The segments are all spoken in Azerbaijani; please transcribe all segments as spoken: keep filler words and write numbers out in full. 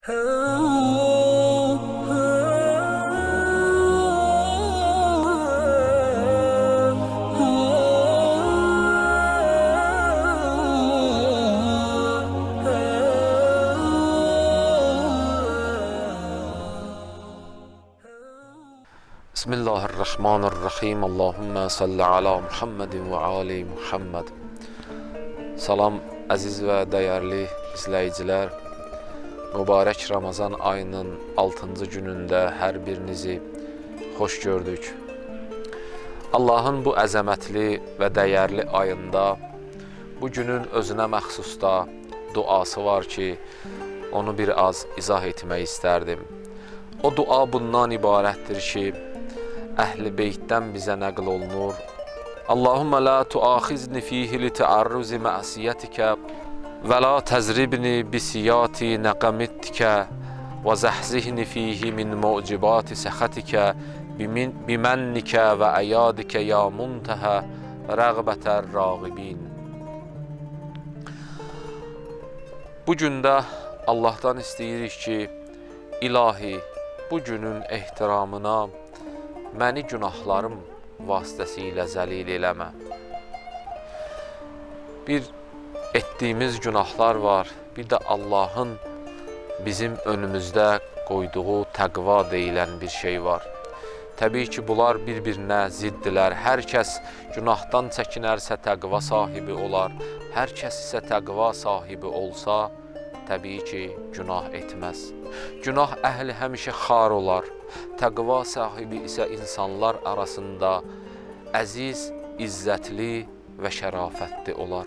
Bismillahirrahmanirrahim. Allahümme salli ala Muhammedin və ali Muhammed. Salam əziz və dəyərli izləyicilər. Mübarək Ramazan ayının altıncı günündə hər birinizi xoş gördük. Allahın bu əzəmətli və dəyərli ayında bu günün özünə məxsusda duası var ki, onu bir az izah etmək istərdim. O dua bundan ibarətdir ki, Əhl-i Beytdən bizə nəql olunur. Allahümmə la tuaxizni fihi li təarruzi məsiyyətikə və la təzribni bisiyati nəqəmittikə və zəhzihni fihi min mucibati səxətikə bimənnikə və əyadikə ya muntəhə rəğbətər rağibin. Bu gündə Allahdan istəyirik ki, İlahi, bu günün ehtiramına məni günahlarım vasitəsilə zəlil eləmə. Bir etdiyimiz günahlar var, bir də Allahın bizim önümüzdə qoyduğu təqva deyilən bir şey var. Təbii ki, bunlar bir-birinə ziddilər. Hər kəs günahdan çəkinərsə təqva sahibi olar. Hər kəs isə təqva sahibi olsa, təbii ki, günah etməz. Günah əhli həmişə xar olar. Təqva sahibi isə insanlar arasında əziz, izzətli və şərafətli olar.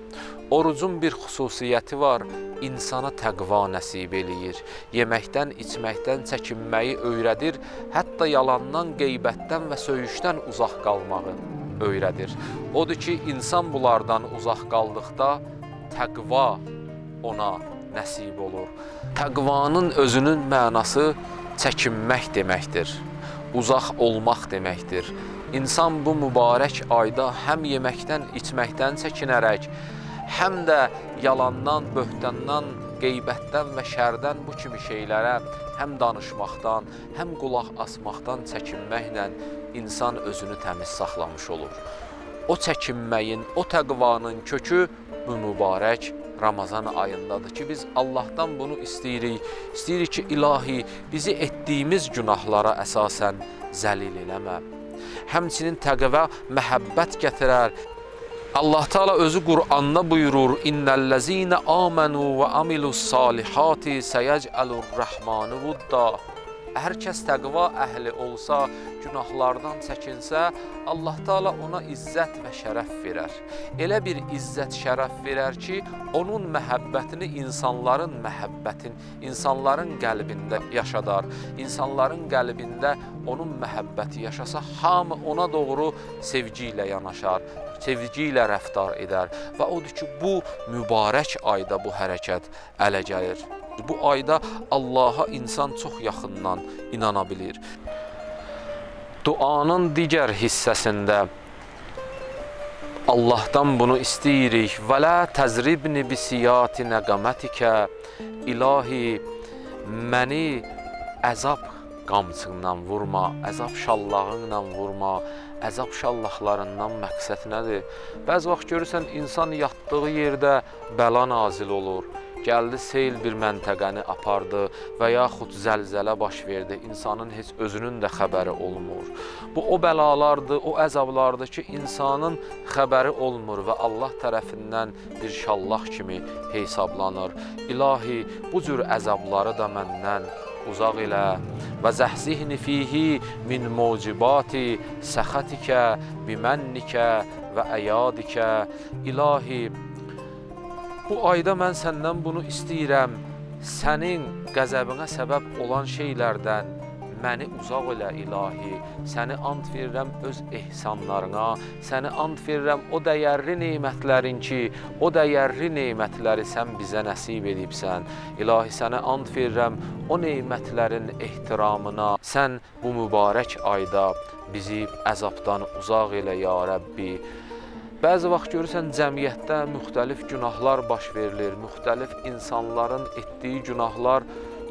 Orucun bir xüsusiyyəti var, insana təqva nəsib eləyir. Yeməkdən, içməkdən çəkinməyi öyrədir, hətta yalandan, qeybətdən və söyüşdən uzaq qalmağı öyrədir. Odur ki, insan bunlardan uzaq qaldıqda təqva ona nəsib olur. Təqvanın özünün mənası çəkinmək deməkdir, uzaq olmaq deməkdir. İnsan bu mübarək ayda həm yeməkdən, içməkdən çəkinərək, həm də yalandan, böhtandan, qeybətdən və şərdən bu kimi şeylərə həm danışmaqdan, həm qulaq asmaqdan çəkinməklə insan özünü təmiz saxlamış olur. O çəkinməyin, o təqvanın kökü bu mübarək Ramazan ayındadır ki, biz Allahdan bunu istəyirik. İstəyirik ki, İlahi, bizi etdiyimiz günahlara əsasən zəlil eləmə. Həmçinin təqva məhəbbət gətirər. Allah Teala özü Qur'anda buyurur: İnnellezine amenu və amilus salihati seyec'alur rahmanu vudda. Hər kəs təqva əhli olsa, günahlardan çəkinsə, Allah Teala ona izzət və şərəf verər. Elə bir izzət, şərəf verər ki, onun məhəbbətini insanların məhəbbətin, insanların qəlbində yaşadar. İnsanların qəlbində onun məhəbbəti yaşasa, hamı ona doğru sevgi ilə yanaşar, sevgi ilə rəftar edər. Və odur ki, bu mübarək ayda bu hərəkət ələ gəlir. Bu ayda Allaha insan çox yaxından inana bilir. Duanın digər hissəsində Allahdan bunu istəyirik. Və la təzribni bisiyati nəqamətikə. İlahi, məni əzab qamçından vurma, əzab şallağınla vurma. Əzab şallaqlarından məqsəd nədir? Bəzi vaxt görürsən, insan yatdığı yerdə bəla nazil olur. Gəldi, seyl bir məntəqəni apardı və yaxud zəlzələ baş verdi. İnsanın heç özünün də xəbəri olmur. Bu, o bəlalardır, o əzablardır ki, insanın xəbəri olmur və Allah tərəfindən bir şallaq kimi hesablanır. İlahi, bu cür əzabları da məndən uzaq elə və zəhzihni fihi min mucibati səxətikə bimənnikə və əyadikə. İlahi, bu ayda mən səndən bunu istəyirəm, sənin qəzəbinə səbəb olan şeylərdən məni uzaq elə İlahi. Səni and verirəm öz ehsanlarına, səni and verirəm o dəyərli neymətlərin ki, o dəyərli neymətləri sən bizə nəsib edibsən. İlahi, sənə and verirəm o neymətlərin ehtiramına. Sən bu mübarək ayda bizi əzabdan uzaq elə ya Rəbbi. Bəzi vaxt görürsən, cəmiyyətdə müxtəlif günahlar baş verilir, müxtəlif insanların etdiyi günahlar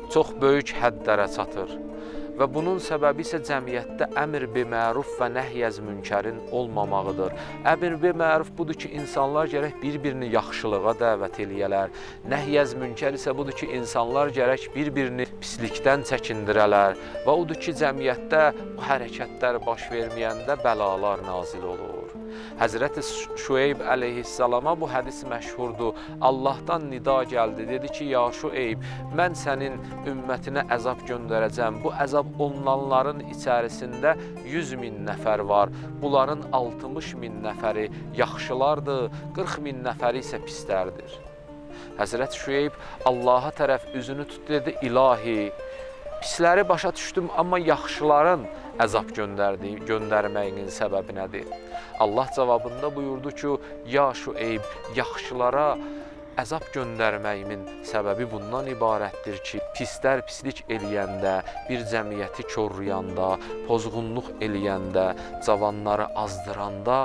çox böyük həddlərə çatır. Və bunun səbəbi isə cəmiyyətdə əmr biməruf və nəhyəz münkərin olmamağıdır. Əmr biməruf budur ki, insanlar gərək bir-birini yaxşılığa dəvət eləyələr. Nəhyəz münkər isə budur ki, insanlar gərək bir-birini pislikdən çəkindirələr. Və odur ki, cəmiyyətdə bu hərəkətlər baş verməyəndə bəlalar nazil olur. Həzrəti Şüeyb əleyhissalama bu hədis məşhurdur. Allahdan nida gəldi, dedi ki, ya Şüeyb, mən sənin ümmətinə əzab göndərəcəm. Bu əzab olunanların içərisində yüz min nəfər var. Bunların altmış min nəfəri yaxşılardır, qırx min nəfəri isə pislərdir. Həzrəti Şüeyb Allaha tərəf üzünü tutdu, dedi, ilahi, pisləri başa düşdüm, amma yaxşıların əzab göndərdiyi, göndərməyinin səbəbi nədir? Allah cavabında buyurdu ki, ya Şüeyb, yaxşılara əzab göndərməyimin səbəbi bundan ibarətdir ki, pislər pislik eləyəndə, bir cəmiyyəti korlayanda, pozğunluq eləyəndə, cavanları azdıranda,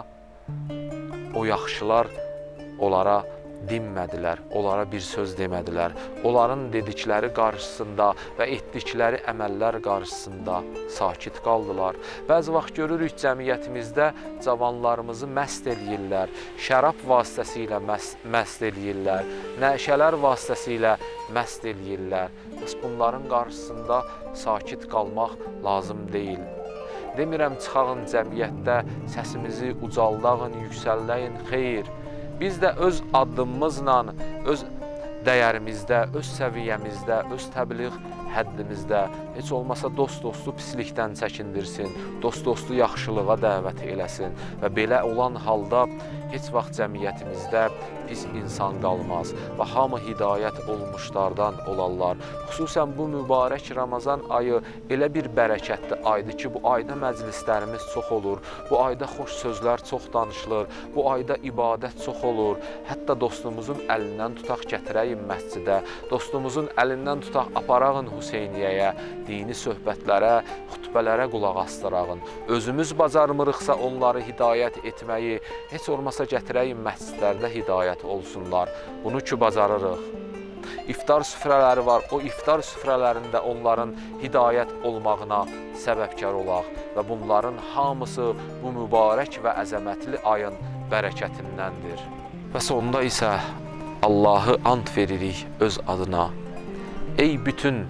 o yaxşılar onlara dinmədilər, onlara bir söz demədilər. Onların dedikləri qarşısında və etdikləri əməllər qarşısında sakit qaldılar. Bəzi vaxt görürük cəmiyyətimizdə cavanlarımızı məst eləyirlər, şərab vasitəsilə məst eləyirlər, nəşələr vasitəsilə məst eləyirlər. Bəs bunların qarşısında sakit qalmaq lazım deyil. Demirəm, çıxağın cəmiyyətdə səsimizi ucaldağın, yüksəlləyin, xeyr. Biz də öz addımımızla, öz dəyərimizdə, öz səviyyəmizdə, öz təbliğ həddimizdə, heç olmasa dost-dostu pislikdən çəkindirsin, dost-dostu yaxşılığa dəvət eləsin və belə olan halda heç vaxt cəmiyyətimizdə pis insan qalmaz və hamı hidayət olmuşlardan olarlar. Xüsusən bu mübarək Ramazan ayı elə bir bərəkətli aydır ki, bu ayda məclislərimiz çox olur, bu ayda xoş sözlər çox danışılır, bu ayda ibadət çox olur. Hətta dostumuzun əlindən tutaq gətirəyin məscidə, dostumuzun əlindən tutaq aparağın Hüseyniyyəyə, dini söhbətlərə, xütbələrə qulaq astırağın. Özümüz bacarmırıqsa onları hidayət etməyi, heç olmasa gətirəyin məscidlərdə hidayət olsunlar. Bunu ki, bacarırıq. İftar süfrələri var, o iftar süfrələrində onların hidayət olmağına səbəbkar olaq və bunların hamısı bu mübarək və əzəmətli ayın bərəkətindəndir. Və sonunda isə Allahı ant veririk öz adına. Ey bütün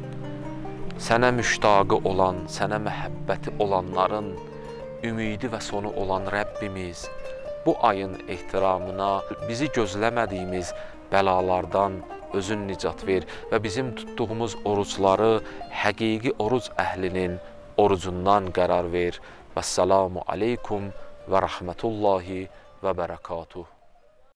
sənə müştaqı olan, sənə məhəbbəti olanların ümidi və sonu olan Rəbbimiz, bu ayın ehtiramına bizi gözləmədiyimiz bəlalardan özün nicat ver və bizim tutduğumuz orucları həqiqi oruc əhlinin orucundan qərar ver. Vəssalamu aleykum və rəhmətullahi və bərəkatuhu.